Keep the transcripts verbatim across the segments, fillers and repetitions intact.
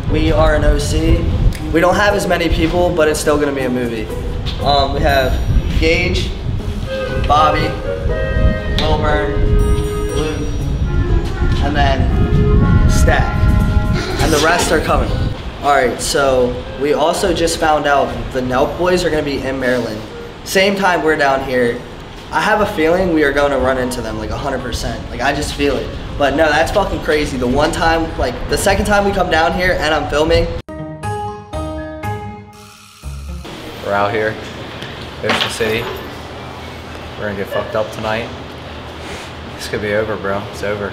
We are an O C. We don't have as many people, but it's still gonna be a movie. Um, we have Gage, Bobby, Wilburn, Luke, and then Stack. And the rest are coming. All right, so we also just found out the Nelk boys are gonna be in Maryland. Same time we're down here. I have a feeling we are going to run into them like one hundred percent. Like I just feel it. But no, that's fucking crazy. The one time, like the second time we come down here and I'm filming. We're out here, Ocean City. We're gonna get fucked up tonight. This could be over, bro. It's over.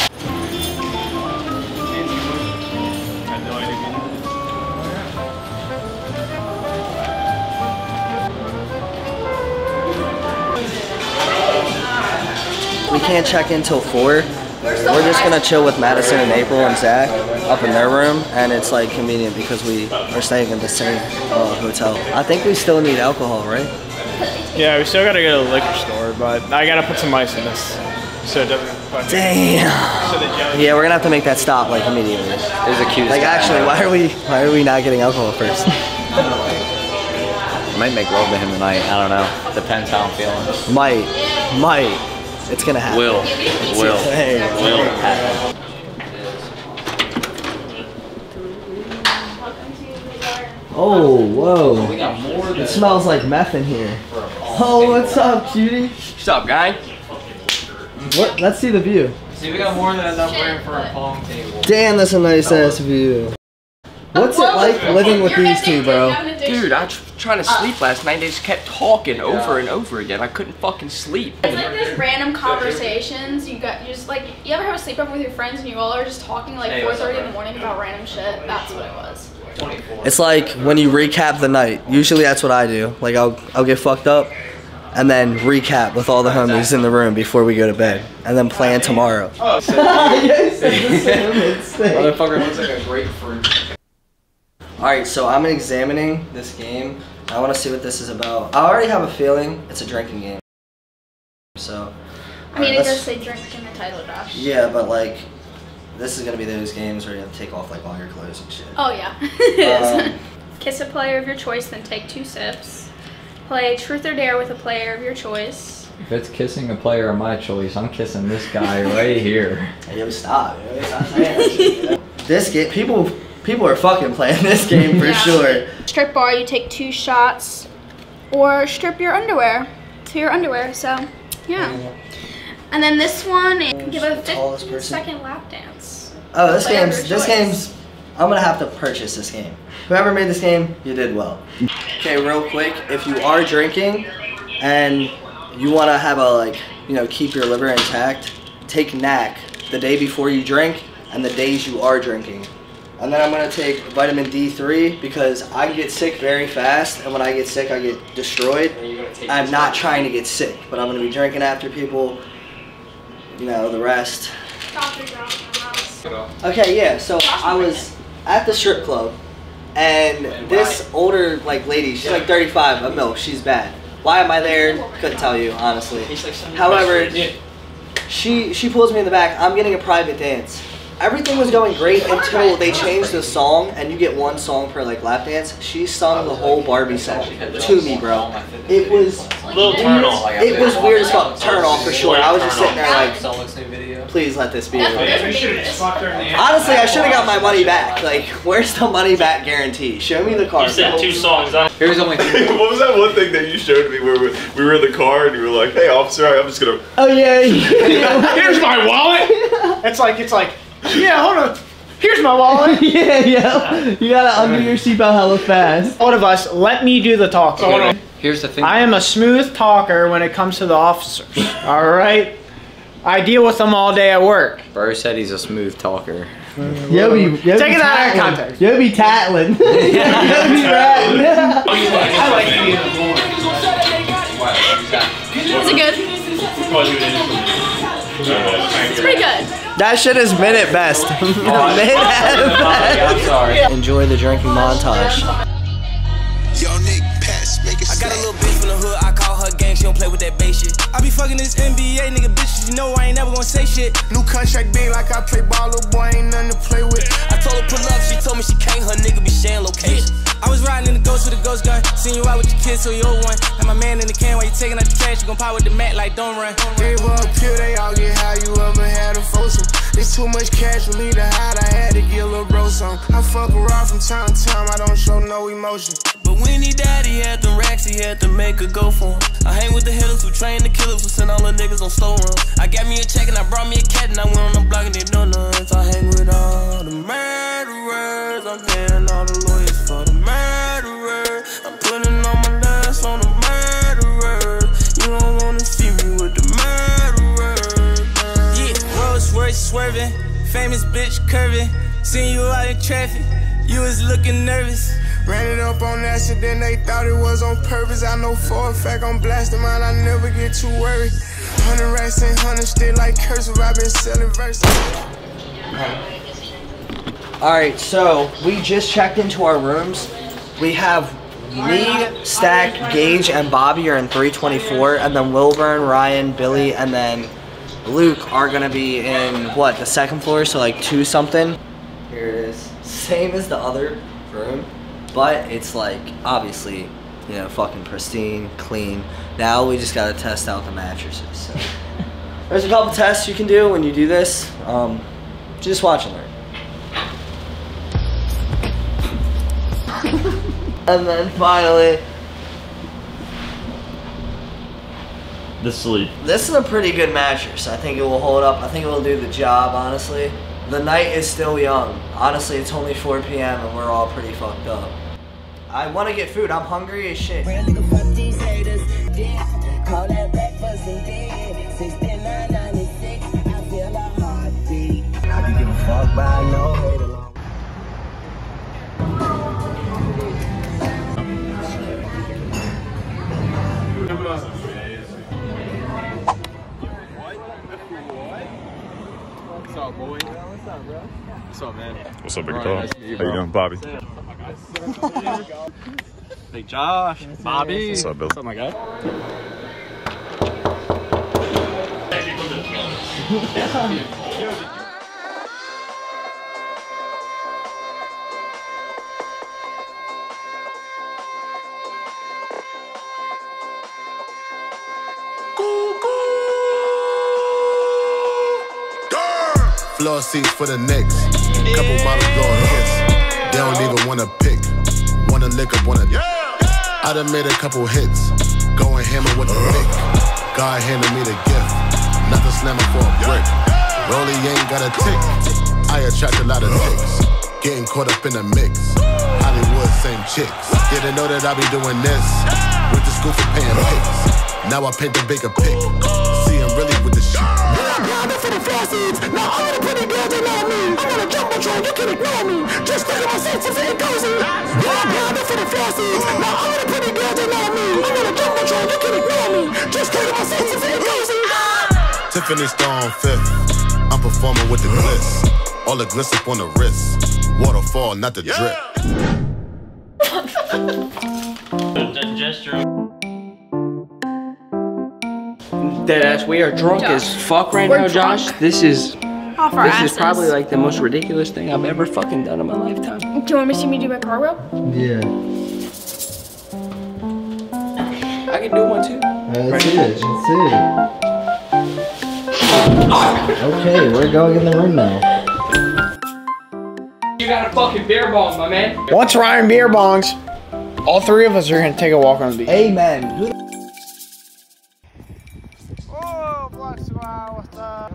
We can't check in till four. We're just gonna chill with Madison and April and Zach up in their room, and it's like convenient because we are staying in the same uh, hotel. I think we still need alcohol, right? Yeah, we still gotta go to the liquor store, but I gotta put some ice in this so it doesn't fucking. Damn. Yeah, we're gonna have to make that stop like immediately. There's a cute. Like actually, why are we why are we not getting alcohol first? I might make love to him tonight. I don't know. Depends how I'm feeling. Might, might. It's gonna happen. Will. It's Will. Hey, Will happen. Oh, whoa. It smells like meth in here. Oh, what's up, cutie? What's up, guy? What? Let's see the view. See, we got more than enough room for a pong table. Damn, that's a nice ass view. What's it like living with these two, bro? Dude, I was trying to sleep last night. They just kept talking over and over again. I couldn't fucking sleep. It's like these random conversations. You got, you just like, you ever have a sleepover with your friends and you all are just talking like four thirty in the morning about random shit? That's what it was. It's like when you recap the night. Usually that's what I do. Like I'll I'll get fucked up and then recap with all the homies in the room before we go to bed, and then plan tomorrow. Oh, so motherfucker looks like a grapefruit. Alright, so I'm examining this game. I want to see what this is about. I already have a feeling it's a drinking game. So, I mean, right, it does say drink in the title, Josh. Yeah, but like, this is going to be those games where you have to take off like all your clothes and shit. Oh, yeah. It is. Um, Kiss a player of your choice, then take two sips. Play truth or dare with a player of your choice. If it's kissing a player of my choice, I'm kissing this guy right here. Hey, yo, stop. Yo, stop saying that shit. This game, people, people are fucking playing this game for Yeah. sure. Strip bar, you take two shots, or strip your underwear to your underwear. So, yeah. And then this one, give a fifteen second lap dance. Oh, this Player of game's, your this choice. game's, I'm gonna have to purchase this game. Whoever made this game, you did well. Okay, real quick, if you are drinking and you wanna have a, like, you know, keep your liver intact, take N A C the day before you drink and the days you are drinking. And then I'm gonna take vitamin D three because I get sick very fast, and when I get sick, I get destroyed. I'm not trying to get sick, but I'm gonna be drinking after people, you know, the rest. Okay, yeah, so I was at the strip club, and this older, like, lady, she's like thirty-five, a milk, she's bad. Why am I there? Couldn't tell you, honestly. However, she, she pulls me in the back, I'm getting a private dance. Everything was going great until they changed the song, and you get one song per like lap dance. She sung the whole Barbie song to me, bro. It was Little turn off. It was weird as fuck. Turn off for sure. I was just sitting there like, please let this be real. Honestly, I should have got my money back. Like, where's the money back guarantee? Show me the card. You said two songs. Here's only two. What was that one thing that you showed me where we, we were in the car and you were like, hey officer, I'm just gonna... Oh yeah. yeah. Here's my wallet. It's like, it's like, yeah, hold on. Here's my wallet. yeah, yeah. You gotta undo your seatbelt hella fast. One of us, let me do the talking. Okay, here's the thing. I am a smooth talker when it comes to the officers. All right. I deal with them all day at work. Bro said he's a smooth talker. Yo be, yo Take it out of context. Yo be tattling. Yo be ratting. Is it good? It's pretty good. That shit is mid at best. Mid at best. I'm sorry. Enjoy the drinking montage. Yo, Nick, pass I got a little bitch from the hood, I call her gang, she don't play with that bass shit. I be fucking this N B A nigga bitches, you know I ain't never gonna say shit. New contract big like I play ball, little boy ain't nothing to play with. I told her pull up, she told me she can't, her nigga be sharing location. I was riding in the ghost with a ghost gun, seen you out with your kids, so you old one. Had my man in the can while you taking out the trash, you gon' pop with the mat like don't run. Gave her a pill, they all get high, you ever had a foursome. It's too much cash for me to hide, I had to get a little bro some. I fuck around from time to time, I don't show no emotion. But when he died, he had them racks, he had to make a go for him. I hang with the hitters who train the killers who send all the niggas on slow run. I got me a check and I brought me a cat and I went on the block and they know none. So I hang with all the murderers, I'm paying all the lawyers for the murderers. I'm putting all my last on the murderers. You don't wanna see me with the murderers. Yeah, Rolls Royce swerving, famous bitch curving. Seen you out in traffic, you was looking nervous. Ran it up on accident, they thought it was on purpose. I know for a fact I'm blasting mine, I never get too worried. Hundred racks and hundred still like cursive, I've been selling verses. Alright, so we just checked into our rooms. We have me, Stack, Gage, and Bobby are in three twenty-four, and then Wilburn, Ryan, Billy, and then Luke are gonna be in, what, the second floor, so like two something. Here it is. Same as the other room, but it's like, obviously, you know, fucking pristine, clean. Now we just gotta test out the mattresses. So. There's a couple tests you can do when you do this. Um, just watch and learn. And then finally, the sleep. This is a pretty good mattress. I think it will hold up. I think it will do the job, honestly. The night is still young. Honestly, it's only four P M and we're all pretty fucked up. I want to get food. I'm hungry as shit. What's up, boy? What's up, bro? What's up, man? What's up, big Right, dog? nice to meet you, How you bro. doing, Bobby? Hey, Josh. Bobby. What's up, Bill? What's up, my guy? Floor seats for the Knicks. Couple models blowing hits. They don't even wanna pick. Wanna lick up on a. I done made a couple hits. Going hammer with the pick. God handed me the gift. Nothing slamming for a brick. Rolly ain't got a tick. I attract a lot of ticks. Getting caught up in the mix. Hollywood, same chicks. Didn't know that I be doing this. Went to school for paying pics. Now I paint the bigger pic. See I'm really with the shit. For the floor now all the pretty girls they know me. I want a jumbotron, you can ignore me. Just look at my senses and it goes in. Yeah, for the floor now all the pretty girls they know me. I want a jumbotron, you can ignore me. Just look at my senses and it goes in. Tiffany Star on Fifth, I'm performing with the gliss. All the gliss up on the wrist. Waterfall, not the drip. Deadass, we are drunk Josh. as fuck right We're now, drunk. Josh. This is Off our this asses. is probably like the most ridiculous thing I've ever fucking done in my lifetime. Do you want me to see me do my cartwheel? Yeah. I can do one too. Let's see it. Let's see. Okay, we're going in the room now. You got a fucking beer bong, my man. Once Ryan beer bongs, all three of us are gonna take a walk on the beach. Amen. Who the Oh, Black Smile, what's up?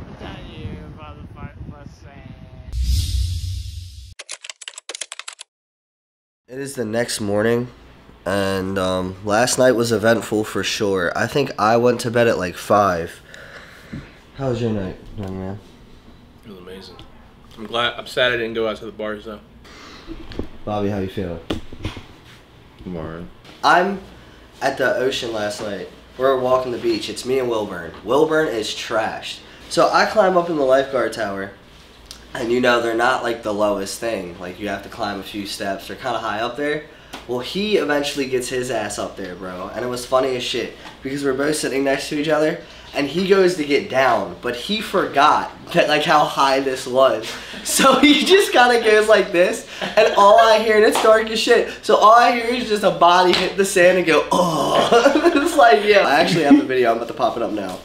It is the next morning, and um, last night was eventful for sure. I think I went to bed at like five. How was your night, young man? It was amazing. I'm glad. I'm sad I didn't go out to the bars though. Bobby, how you feeling? I'm alright. I'm at the ocean last night. We're walking the beach. It's me and Wilburn. Wilburn is trashed. So I climb up in the lifeguard tower, And you know, they're not like the lowest thing. Like you have to climb a few steps. They're kind of high up there. Well, he eventually gets his ass up there, bro. And it was funny as shit because we're both sitting next to each other. And he goes to get down, but he forgot that, like, how high this was. So he just kind of goes like this, and all I hear, and it's dark as shit, so all I hear is just a body hit the sand and go, oh. It's like, yeah. I actually have the video. I'm about to pop it up now.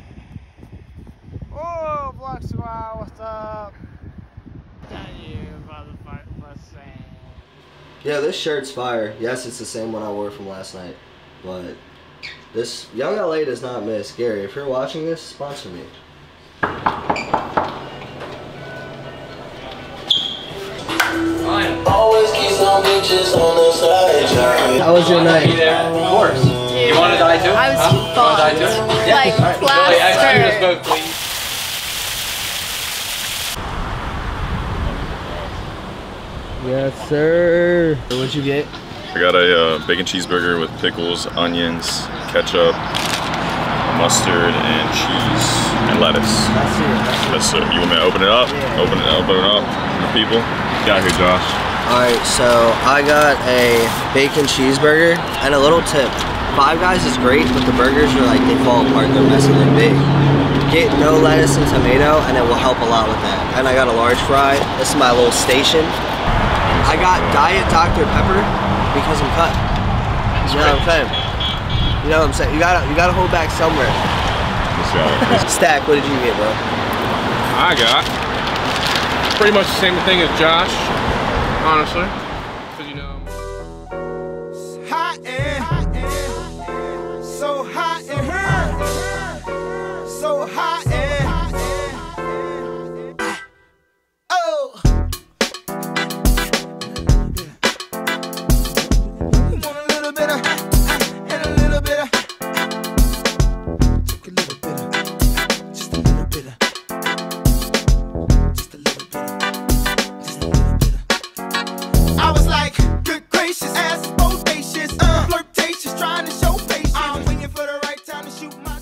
Oh, Black Squad, what's up? Tell you about the fight plus sand. Yeah, this shirt's fire. Yes, it's the same one I wore from last night, but this Young L A does not miss. Gary, if you're watching this, sponsor me. Always keep some bitches on the side. How was your night? Of course. You want to die too? I was huh? fucked. You want to die too? Like, Right. Billy, execute us plaster. both, please. Yes, sir. What'd you get? I got a uh, bacon cheeseburger with pickles, onions, ketchup, mustard, and cheese and lettuce. That's it. Yes, sir. You want me to open it up? Yeah. Open it, open it up for the people. Got here, Josh. Alright, so I got a bacon cheeseburger and a little tip. Five Guys is great, but the burgers are like, they fall apart, they're messy, they're big. Get no lettuce and tomato, and it will help a lot with that. And I got a large fry. This is my little station. I got Diet Doctor Pepper because I'm cut. You know what I'm saying? You know what I'm saying? You gotta, you gotta hold back somewhere. Stack, what did you get, bro? I got pretty much the same thing as Josh, honestly. Because, you know, Hot and so hot and her. So hot and oh. Want a little bit of and a little bit of. Take a little bit of, just a little bit of, just a little bit of, just a little bit of. I was like, good gracious, ass is bodacious, uh, flirtatious, trying to show patience. I'm waiting for the right time to shoot my.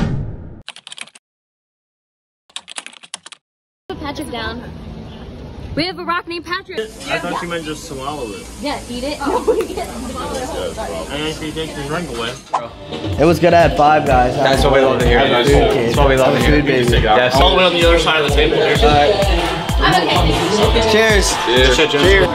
Put Patrick down. We have a rock named Patrick. I thought you meant just swallow it. Yeah, eat it. Oh. And then she takes the drink away. It was good at Five Guys. That's what we love to hear. I'm a food kid. That's what we love I'm to a hear. food baby. Yes. All the way on the other side of the table. There's I'm okay. Cheers. Yeah. Cheers.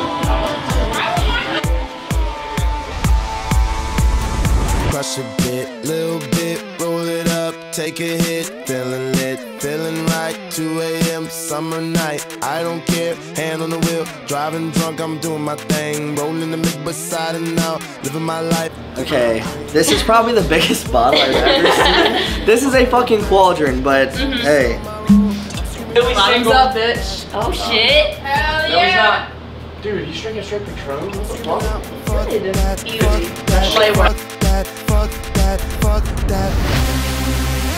Crush a bit, little bit, roll it up, take a hit, feeling lit, feeling right, two A M summer night, I don't care, hand on the wheel, driving drunk, I'm doing my thing, rolling the mid beside and out, living my life. Okay, this is probably the biggest bottle I've ever seen. This is a fucking quadrant, but Mm-hmm. hey. Bottoms up, bitch. Oh shit. Hell no, he's yeah. not. Dude, he's drinking straight Patron? What the fuck? Fuck that, Easy. fuck that, Play fuck that, fuck that, fuck that.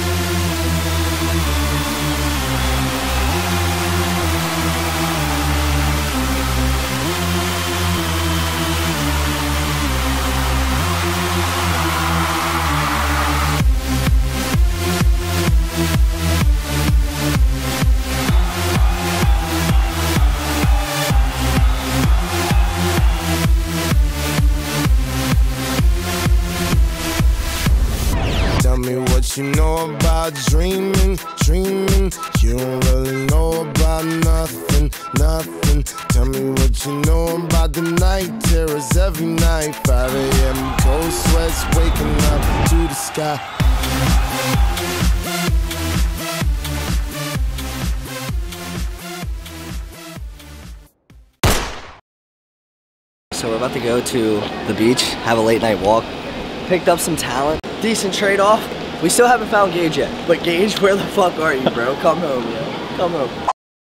Tell me what you know about dreaming, dreaming. You don't really know about nothing, nothing. Tell me what you know about the night terrors every night. five A M cold sweats waking up to the sky. So we're about to go to the beach, have a late night walk. Picked up some talent, decent trade-off. We still haven't found Gage yet, but Gage, where the fuck are you, bro? Come home, yo. Come home.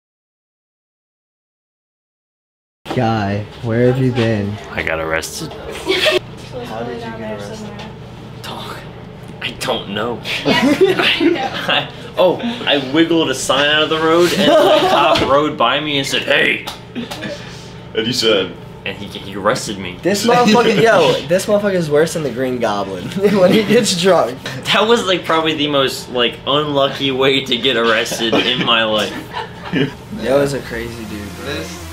Guy, where have you been? I got arrested. How did you get arrested? I don't know. I, oh, I wiggled a sign out of the road and the cop rode by me and said, hey. And you said, and he, he arrested me. This motherfucker, yo, this motherfucker is worse than the Green Goblin when he gets drunk. That was like probably the most like unlucky way to get arrested in my life. Yo is a crazy dude, bro. This